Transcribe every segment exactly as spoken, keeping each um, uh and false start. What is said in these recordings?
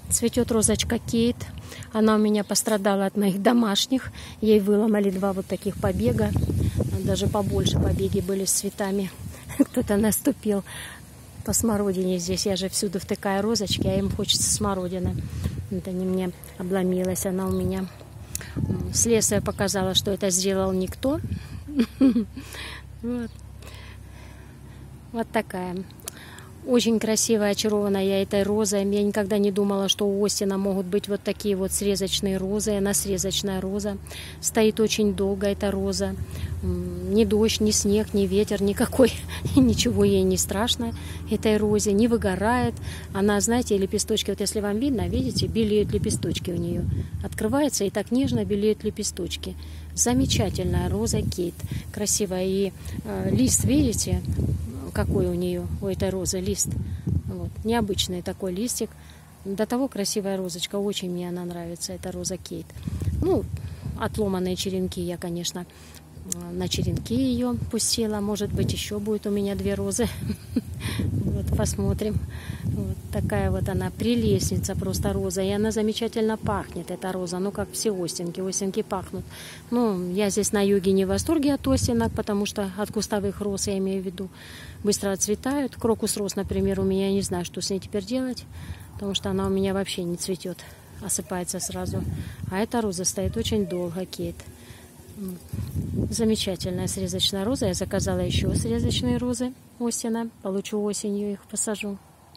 Цветет розочка Кейт. Она у меня пострадала от моих домашних. Ей выломали два вот таких побега. Даже побольше побеги были с цветами. Кто-то наступил по смородине здесь. Я же всюду втыкаю розочки, а им хочется смородины. Это не мне обломилась. Она у меня. Следствие показало, что это сделал никто. Вот. Вот такая. Очень красивая, очарована я этой розой. Я никогда не думала, что у Остина могут быть вот такие вот срезочные розы. Она срезочная роза. Стоит очень долго эта роза. Ни дождь, ни снег, ни ветер, никакой. Ничего ей не страшно этой розе. Не выгорает. Она, знаете, лепесточки, вот если вам видно, видите, белеют лепесточки у нее. Открывается и так нежно белеют лепесточки. Замечательная роза Кейт. Красивая. И э, лист, видите, какой у нее, у этой розы лист. Вот. Необычный такой листик. До того красивая розочка. Очень мне она нравится, эта роза Кейт. Ну, отломанные черенки я, конечно, на черенки ее пустила. Может быть, еще будет у меня две розы. Вот, посмотрим. Вот такая вот она, прелестница просто роза. И она замечательно пахнет, эта роза. Ну, как все остинки. Остинки пахнут. Ну, я здесь на юге не в восторге от остинок, потому что от кустовых роз, я имею в виду, быстро отцветают. Крокус роз, например, у меня, я не знаю, что с ней теперь делать, потому что она у меня вообще не цветет. Осыпается сразу. А эта роза стоит очень долго, Кейт. Замечательная срезочная роза. Я заказала еще срезочные розы Остина. Получу осенью, их посажу.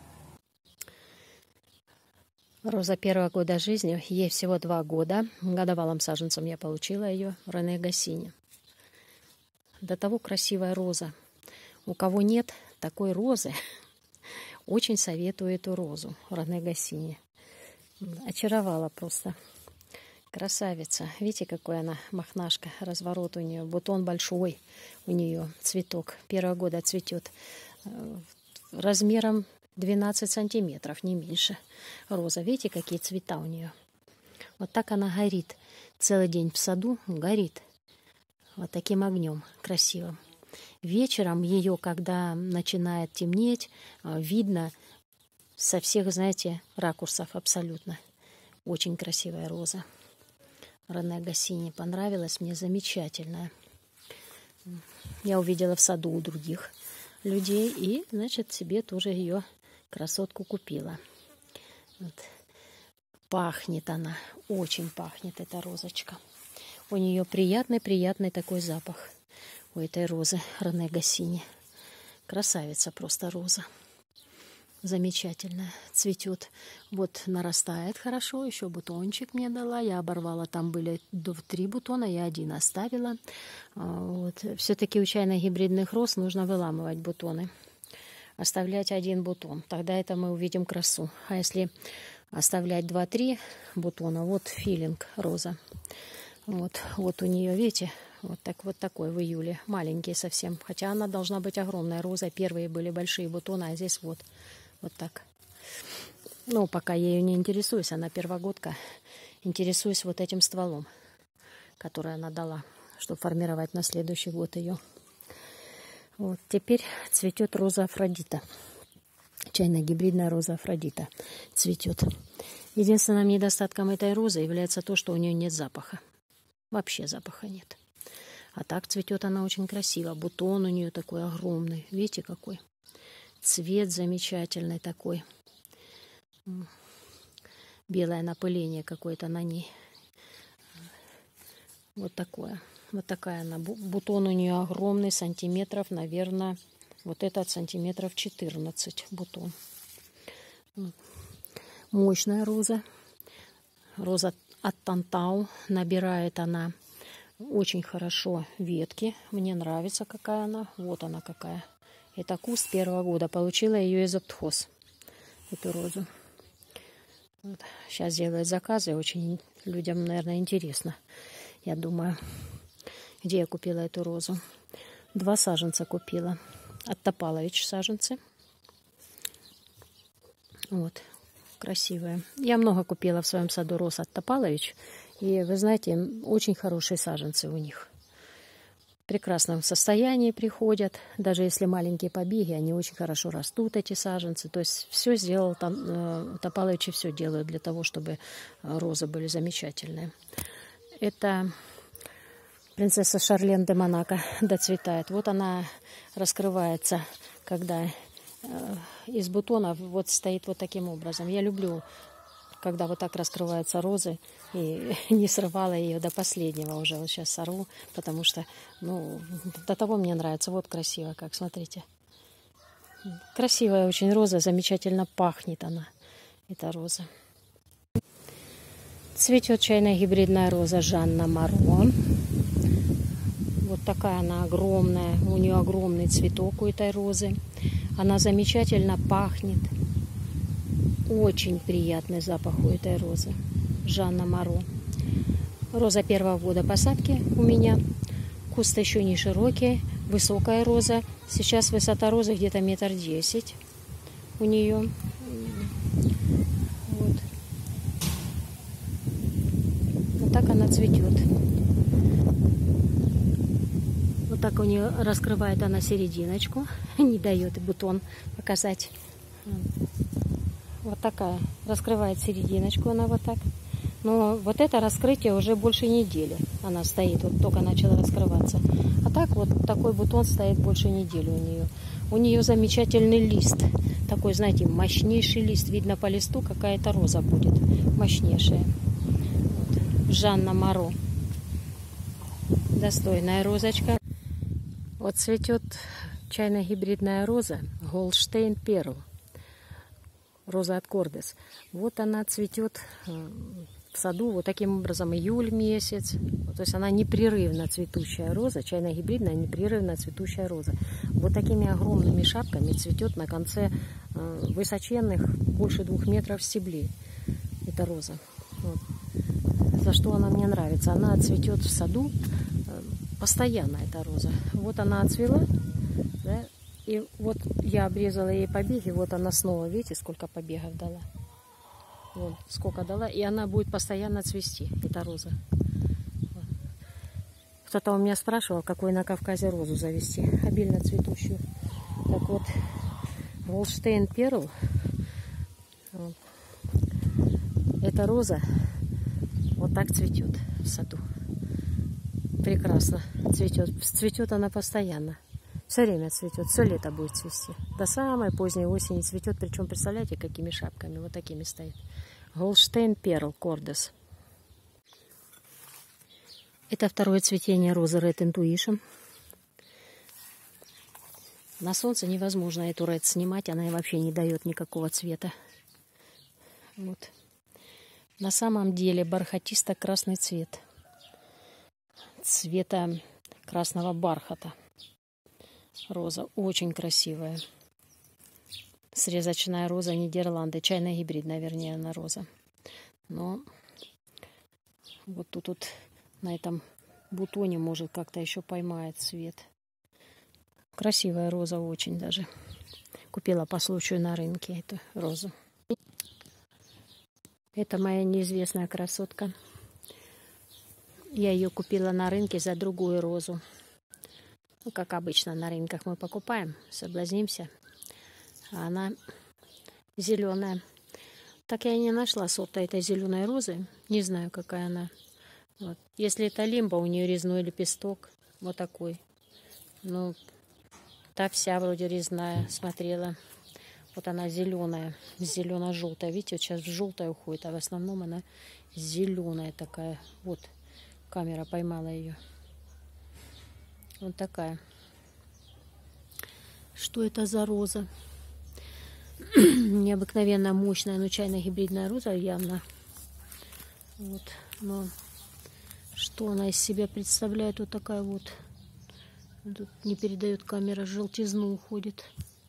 Роза первого года жизни. Ей всего два года. Годовалым саженцем я получила ее. Рене Гассини. До того красивая роза. У кого нет такой розы, очень советую эту розу. Рене Гассини. Очаровала просто. Красавица. Видите, какой она мохнашка. Разворот у нее. Бутон большой у нее. Цветок. Первого года цветет. Размером двенадцать сантиметров, не меньше. Роза. Видите, какие цвета у нее. Вот так она горит. Целый день в саду горит. Вот таким огнем красивым. Вечером ее, когда начинает темнеть, видно со всех, знаете, ракурсов абсолютно. Очень красивая роза. Рене Гассини понравилась мне, замечательная. Я увидела в саду у других людей и, значит, себе тоже ее красотку купила. Вот. Пахнет она, очень пахнет эта розочка. У нее приятный-приятный такой запах у этой розы Рене Гассини. Красавица просто роза. Замечательная. Цветет. Вот нарастает хорошо. Еще бутончик мне дала. Я оборвала. Там были три бутона. Я один оставила. Вот. Все-таки у чайно-гибридных роз нужно выламывать бутоны. Оставлять один бутон. Тогда это мы увидим красу. А если оставлять два-три бутона, вот филинг роза. Вот, вот у нее, видите, вот, так, вот такой в июле. Маленький совсем. Хотя она должна быть огромная роза. Первые были большие бутоны, а здесь вот. Вот так. Ну, пока я ее не интересуюсь, она первогодка. Интересуюсь вот этим стволом, который она дала, чтобы формировать на следующий год ее. Вот. Теперь цветет роза Афродита. Чайно-гибридная роза Афродита цветет. Единственным недостатком этой розы является то, что у нее нет запаха. Вообще запаха нет. А так цветет она очень красиво. Бутон у нее такой огромный. Видите, какой? Цвет замечательный такой. Белое напыление какое-то на ней. Вот такое. Вот такая она. Бутон у нее огромный, сантиметров, наверное, вот этот сантиметров четырнадцать бутон. Мощная роза. Роза от Тантау. Набирает она очень хорошо ветки. Мне нравится, какая она. Вот она какая. Это куст первого года. Получила ее из Оптхоз. Эту розу. Вот. Сейчас делают заказы. Очень людям, наверное, интересно. Я думаю, где я купила эту розу. Два саженца купила. От Топалович саженцы. Вот. Красивые. Я много купила в своем саду роз от Топалович. И вы знаете, очень хорошие саженцы у них. в прекрасном состоянии приходят. Даже если маленькие побеги, они очень хорошо растут, эти саженцы. То есть все сделал, там, Топаловичи все делают для того, чтобы розы были замечательные. Это принцесса Шарлен де Монако доцветает. Вот она раскрывается, когда из бутонов вот стоит вот таким образом. Я люблю, когда вот так раскрываются розы, и не срывала ее до последнего уже. Вот сейчас сорву, потому что, ну, до того мне нравится. Вот красиво как, смотрите. Красивая очень роза, замечательно пахнет она, эта роза. Цветет чайная гибридная роза Жанна Моро. Вот такая она огромная, у нее огромный цветок у этой розы. Она замечательно пахнет. Очень приятный запах у этой розы. Жанна Моро. Роза первого года посадки у меня. Куст еще не широкий. Высокая роза. Сейчас высота розы где-то метр десять у нее. Вот. Вот так она цветет. Вот так у нее раскрывает она серединочку. Не дает бутон показать. Вот такая. Раскрывает серединочку она вот так. Но вот это раскрытие уже больше недели. Она стоит, вот только начала раскрываться. А так вот такой бутон стоит больше недели у нее. У нее замечательный лист. Такой, знаете, мощнейший лист. Видно по листу, какая-то роза будет. Мощнейшая. Вот. Жанна Моро. Достойная розочка. Вот цветет чайная гибридная роза Голштейн Перл. Роза от Кордес. Вот она цветет в саду вот таким образом июль месяц. То есть она непрерывно цветущая роза, чайная гибридная непрерывно цветущая роза. Вот такими огромными шапками цветет на конце высоченных, больше двух метров стеблей. Это роза. Вот. За что она мне нравится? Она цветет в саду постоянно, эта роза. Вот она отцвела, да? И вот я обрезала ей побеги, вот она снова, видите, сколько побегов дала. Вот, сколько дала, и она будет постоянно цвести, эта роза. Вот. Кто-то у меня спрашивал, какой на Кавказе розу завести, обильно цветущую. Так вот, Голштейн Перл, вот. Эта роза вот так цветет в саду. Прекрасно цветет. Цветет она постоянно. Все время цветет, все лето будет цвести. До самой поздней осени цветет, причем, представляете, какими шапками, вот такими стоит. Голштейн Перл Кордес. Это второе цветение розы Red Intuition. На солнце невозможно эту Red снимать, она вообще не дает никакого цвета. Вот. На самом деле бархатисто-красный цвет. Цвета красного бархата. Роза очень красивая. Срезочная роза Нидерланды. Чайная гибридная, вернее, она роза. Но вот тут вот на этом бутоне может как-то еще поймает цвет. Красивая роза очень даже. Купила по случаю на рынке эту розу. Это моя неизвестная красотка. Я ее купила на рынке за другую розу. Ну, как обычно на рынках мы покупаем, соблазнимся. А она зеленая. Так я и не нашла сорта этой зеленой розы. Не знаю, какая она. Вот. Если это лимба, у нее резной лепесток. Вот такой. Ну, та вся вроде резная. Смотрела. Вот она зеленая. Зелено-желтая. Видите, вот сейчас в желтое уходит. А в основном она зеленая такая. Вот. Камера поймала ее. Вот такая. Что это за роза? Необыкновенно мощная, но чайно-гибридная роза явно. Вот. Но что она из себя представляет? Вот такая вот. Тут не передает камера, желтизну уходит.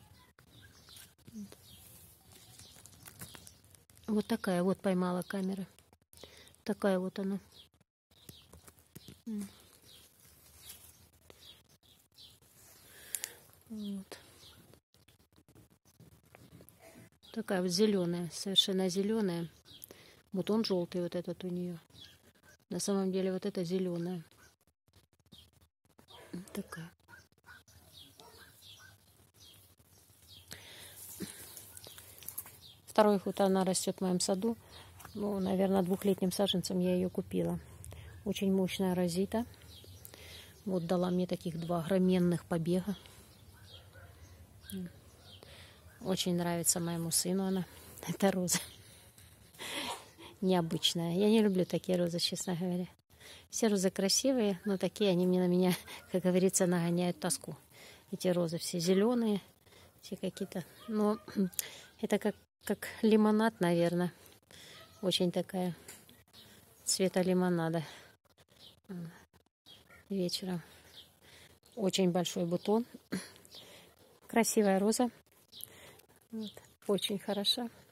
Вот такая вот поймала камера. Такая вот она. Вот. Такая вот зеленая, совершенно зеленая. Вот он желтый, вот этот у нее. На самом деле вот это зеленая. Вот такая. Второй год она растет в моем саду. Ну, наверное, двухлетним саженцем я ее купила. Очень мощная розита. Вот дала мне таких два огроменных побега. Очень нравится моему сыну она. Это роза. Необычная. Я не люблю такие розы, честно говоря. Все розы красивые, но такие они мне на меня, как говорится, нагоняют тоску. Эти розы все зеленые, все какие-то. Но это как, как лимонад, наверное. Очень такая цвета лимонада. Вечером. Очень большой бутон. Красивая роза. Вот. Очень хороша.